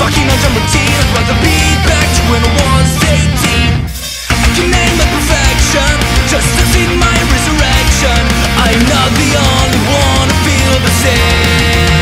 Fucking on some routine, I'd rather be back to when I was 18. I can name the perfection, just to see my resurrection. I'm not the only one who feel the same.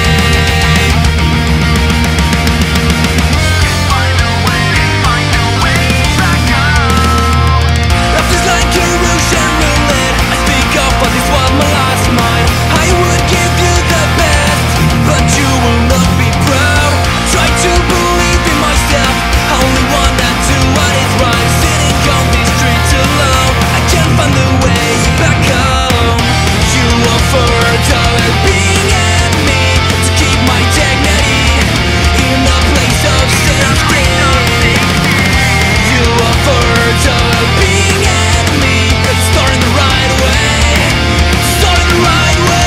Find a way back home. Life is like a Russian roulette. I speak up, but this was my last mile. I would give you the best, but you will not be proud. Try to believe in myself, I only want that to what is right. Sitting on these streets alone, I can't find the way back home. You offer $1 being at me to keep my dignity in a place of safety. You offer $1 being at me, starting the right way, starting the right way.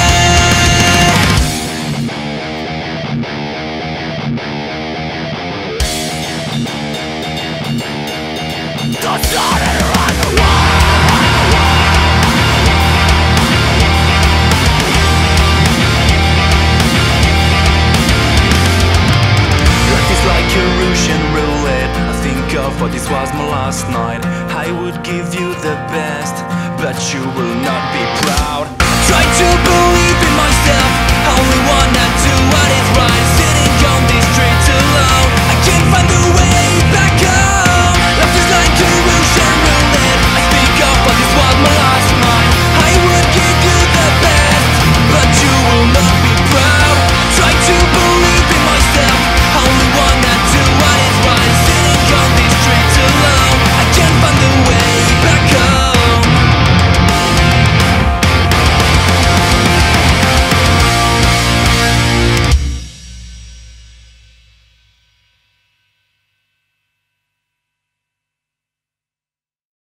Like a Russian roulette, I think of what this was my last night. I would give you the best, but you will not be proud.